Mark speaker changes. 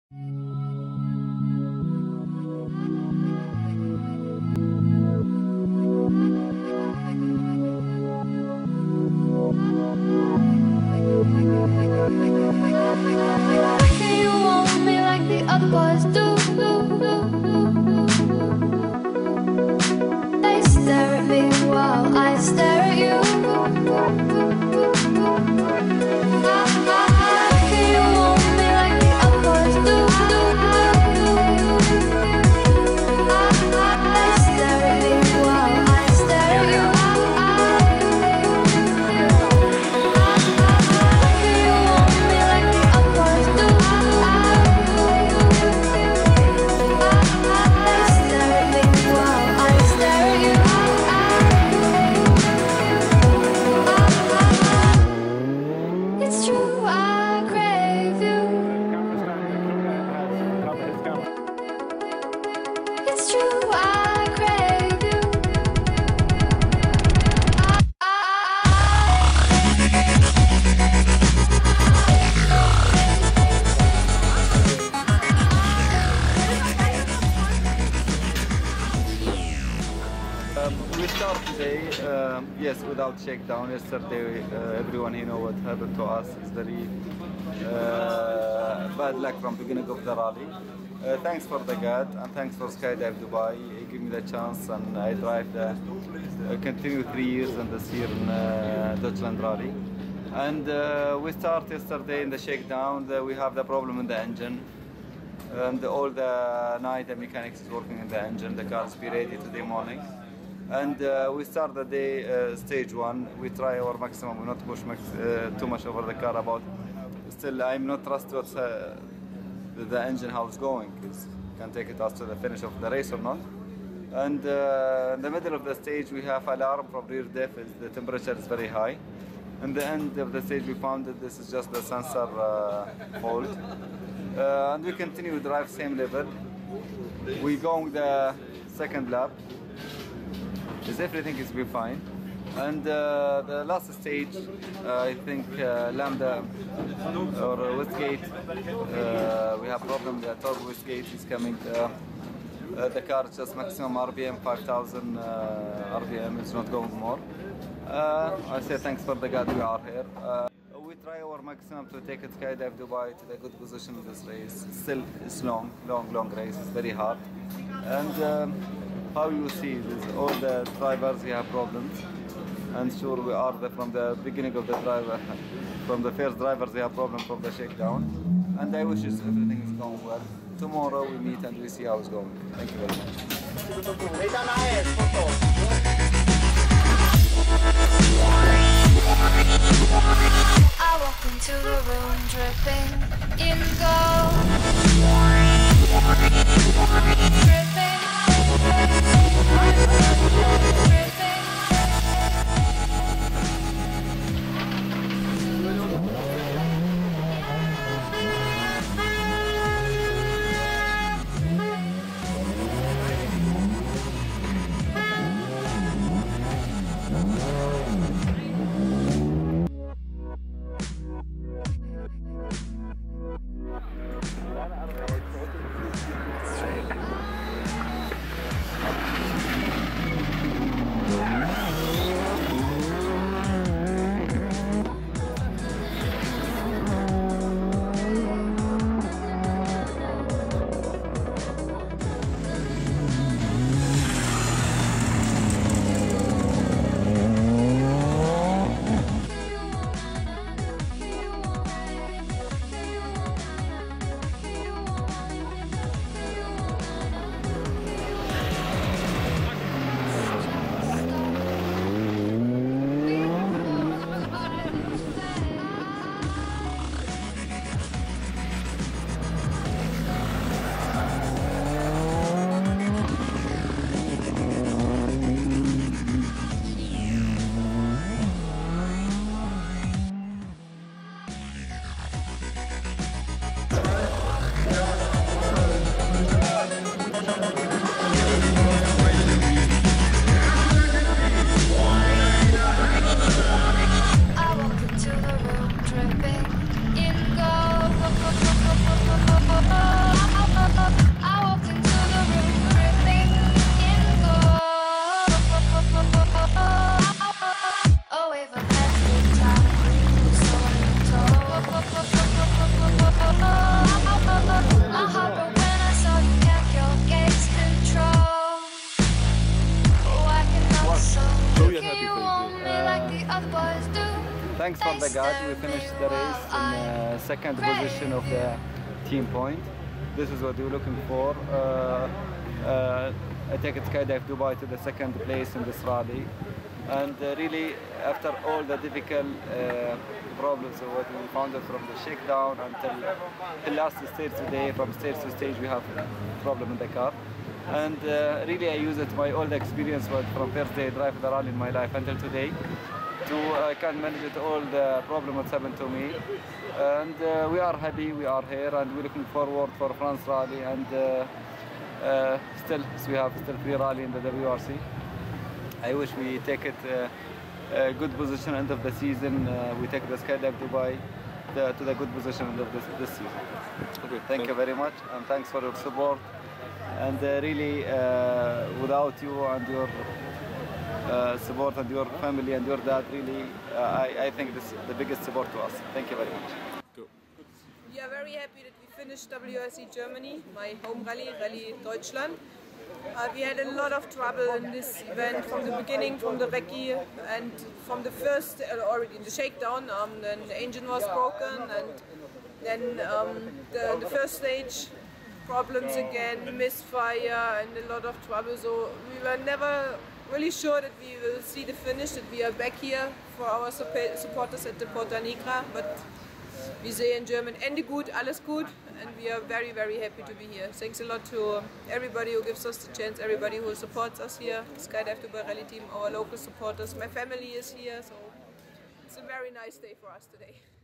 Speaker 1: Can you want me like the other boys do? They stare at me while I stare at you. Can you want me like the other boys do? They stare at me while I stare at you. Can you want me like the other boys do? They stare at me while I stare at you. It's true, I crave you. It's true, I crave you.
Speaker 2: We start today, yes, without shakedown. Yesterday, everyone here know what happened to us. It's very bad luck from beginning of the rally. Thanks for the guide and thanks for Skydive Dubai. It gave me the chance and I drive the continue 3 years in this year in Deutschland Rally. And we start yesterday in the shakedown. We have the problem in the engine. And all the night the mechanics is working in the engine. The car is be ready today morning. And we start the day stage 1. We try our maximum. We not push too much over the car about. Still, I'm not trust what the engine how it's going. It can take it us to the finish of the race or not. And in the middle of the stage, we have alarm from rear diff. The temperature is very high. In the end of the stage, we found that this is just the sensor fault. And we continue to drive same level. We going the second lap. Is everything is be fine. And the last stage, I think Lambda or Westgate, we have problem. The turbo Westgate is coming. The car is just maximum RPM 5,000 RPM. It's not going more. I say thanks for the God we are here. We try our maximum to take it Skydive Dubai to the good position in this race. Still, it's long race. It's very hard. And how you see this, all the drivers we have problems. And sure we are from the beginning of the driver, from the first drivers they have problem from the shakedown. And I wish everything is going well. Tomorrow we meet and we see how it's going. Thank you very much.
Speaker 1: I walk into the room dripping in gold. Dripping. Dripping. all the boys do.
Speaker 2: Thanks for the guide. We finished the race in second position of the team point. This is what we were looking for. I take it Skydive Dubai to the second place in this rally, and really after all the difficult problems of what we found it from the shakedown until the last stage today, from stage to stage we have a problem in the car, and really I use it my all the experience from first day driving the rally in my life until today to can manage it all the problem that's happened to me, and we are happy we are here, and we're looking forward for France rally, and still we have still free rally in the WRC. I wish we take it a good position end of the season. We take the Skydive Dubai to the good position end of this season. Okay, thank you very much, and thanks for your support. And really, without you and your support and your family and your dad, really, I think this is the biggest support to us. Thank you very much.
Speaker 3: Cool. We are very happy that we finished WRC Germany, my home rally, Rallye Deutschland. We had a lot of trouble in this event from the beginning, from the recce, and from the first, already in the shakedown, then the engine was broken, and then the first stage problems again, misfire, and a lot of trouble. So we were never really sure that we will see the finish, that we are back here for our supporters at the Porta Nigra, but we say in German, Ende gut, alles gut, and we are very, very happy to be here. Thanks a lot to everybody who gives us the chance, everybody who supports us here, Skydive Dubai Rally Team, our local supporters. My family is here, so it's a very nice day for us today.